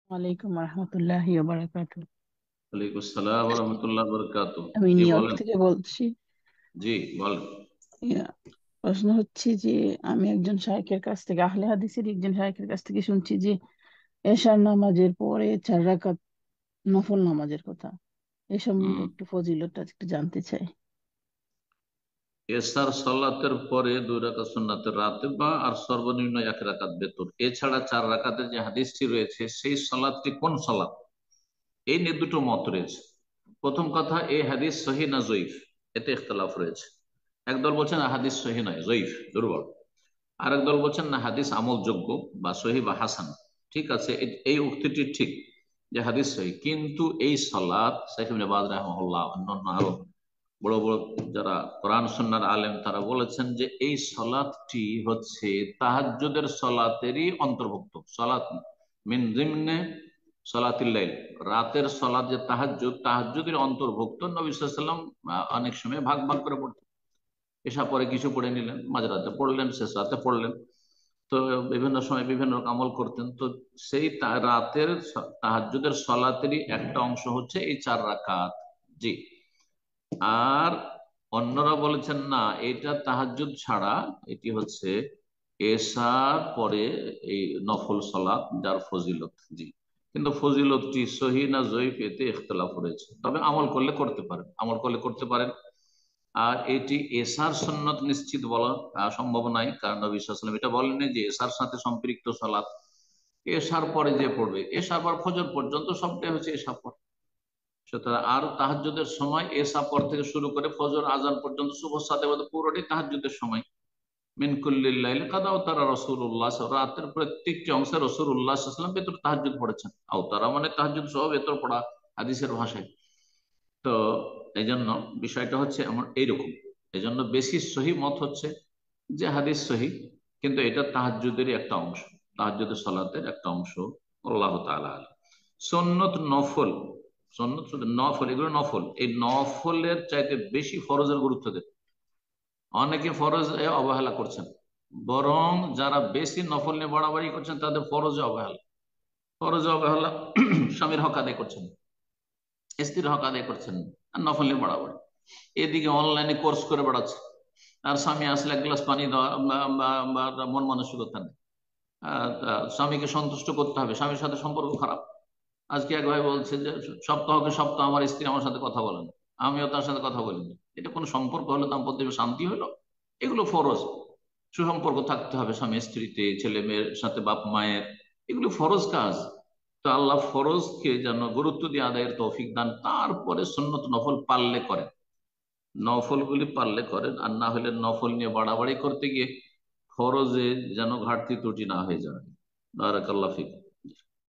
ওয়ালাইকুম রহমতুল্লাহি ওয়া বারাকাতুহু। ওয়ালাইকুম আসসালাম ওয়া রাহমাতুল্লাহি ওয়া বারাকাতুহু। আমি জি নিউ ইয়র্ক বলেন। থেকে বলছি। জি বলেন। ইয়া, প্রশ্ন হচ্ছে যে আমি একজন শাইখের কাছ থেকে, আহলে হাদিসের একজন শাইখের কাছ থেকে শুনছি যে এশার নামাজের পরে 4 রাকাত নফল নামাজের কথা। এই সম্বন্ধে হুম। একটু ফজিলতটা একটু জানতে চাই। এশার সালাতের পরে 2 রাকাত সুন্নাতের রাতেবা আর সর্বনিম্ন 1 রাকাত বেতর, এছাড়া 4 রাকাতের যে হাদিসটি রয়েছে সেই সালাতটি কোন সালাত, এই নিয়ে দুটো মত রয়েছে। প্রথম কথা, এই হাদিস সহি না জয়ীফ, এতে ইখতলাফ রয়েছে। একদল বলছেন হাদিস সহি নয়, জয়ীফ, দুর্বল। আরেক দল বলছেন না, হাদিস আমলযোগ্য বা সহি বা হাসান। ঠিক আছে, এই উক্তিটি ঠিক যে হাদিস সহি, কিন্তু এই সালাত শাইখ ইবনে বাজ রাহিমাহুল্লাহ অন্যান্য আরো বড় বড় যারা কোরআন সুন্নাহর আলেম তারা বলেছেন যে এই সালাতটি হচ্ছে তাহাজ্জুদের সালাতেরই অন্তর্ভুক্ত সালাত, মিন জিমনে সালাতিল লাইল, রাতের সালাত যে তাহাজ্জুদ, তাহাজ্জুদের অন্তর্ভুক্ত। নবী সাল্লাল্লাহু আলাইহি ওয়াসাল্লাম অনেক সময় ভাগ ভাগ করে পড়তেন। এসা পরে কিছু পড়ে নিলেন, মাঝরাতে পড়লেন, শেষ রাতে পড়লেন। তো বিভিন্ন সময় বিভিন্ন রকম আমল করতেন। তো সেই রাতের তাহাজ্জুদের সলাতেরই একটা অংশ হচ্ছে এই 4 রাকাত। জি। আর অন্যরা বলেছেন না, এটা তাহাজ্জুদ ছাড়া, এটি হচ্ছে এশার পরে এই নফল সলাত যার ফজিলত। জি। কিন্তু ফজিলতটি সহি না জয়ীফ, এতে ইখতলাফ রয়েছে। তবে আমল করলে করতে পারেন, আমল করলে করতে পারেন। আর এটি এশার সুন্নত নিশ্চিত বলা সম্ভব নয়, কারণ নবী সাল্লাল্লাহু আলাইহি ওয়াসাল্লাম এটা বলেননি যে এশার সাথে সম্পৃক্ত সালাত। এশার পরে যে পড়বে, এশার পর ফজর পর্যন্ত সবটাই হচ্ছে এশার পর। সুতরাং আর তাহাজ্জুদের সময় এশা পর থেকে শুরু করে ফজর আজান পর্যন্ত শুভ সাথে পুরোটাই তাহাজ্জুদের সময়। মিন কুল্লিল লাইল কাদ আওতারা রাসূলুল্লাহ, রাতের প্রত্যেকটি অংশে রাসূলুল্লাহ সাল্লাল্লাহু আলাইহি ওয়াসাল্লাম ভেতর তাহাজ্জুদ পড়েছেন। আওতারা মানে তাহাজ্জুদ সহ ভেতর পড়া, হাদিসের ভাষায়। তো এই জন্য বিষয়টা হচ্ছে এমন এইরকম। এই জন্য বেশি সহি মত হচ্ছে যে হাদিস সহি, কিন্তু এটা তাহাজ্জুদেরই একটা অংশ, তাহাজ্জুদের সালাতের একটা অংশ। আল্লাহ তাআলা আলাম। সুন্নত নফল, সুন্নত শুধু নফল, এগুলো নফল, এই নফলের চাইতে বেশি ফরজের গুরুত্ব দেন। অনেকে ফরজ অবহেলা করছেন, বরং যারা বেশি নফল নিয়ে বাড়াবাড়ি করছেন তাদের ফরজে অবহেলা, ফরজে অবহেলা। স্বামীর হক আদায় করছেন, স্ত্রীর হক আদায় করছেন, আর নফল নিয়ে বাড়াবাড়ি। এদিকে অনলাইনে কোর্স করে বেড়াচ্ছে, আর স্বামী আসলে 1 গ্লাস পানি দেওয়া মন মানসিকতা নেই। স্বামীকে সন্তুষ্ট করতে হবে, স্বামীর সাথে সম্পর্ক খারাপ। আজকে এক ভাই বলছে যে সপ্তাহকে সপ্তাহ আমার স্ত্রী আমার সাথে কথা বলেন, আমিও তার সাথে কথা বলিনি। এটা কোনো সম্পর্ক হলো? দাম্পত্য শান্তি হলো? এগুলো ফরজ। সুসম্পর্ক থাকতে হবে স্বামী স্ত্রীতে, ছেলে মেয়ের সাথে, বাপ মায়ের, এগুলো ফরজ কাজ। তো আল্লাহ ফরজকে যেন গুরুত্ব দিয়ে আদায়ের তৌফিক দান, তারপরে সুন্নত নফল পারলে করেন, নফল গুলি পারলে করেন। আর না হলে নফল নিয়ে বাড়াবাড়ি করতে গিয়ে ফরজে যেন ঘাটতি ত্রুটি না হয়ে যায়। বারাকাল্লাহ ফিক।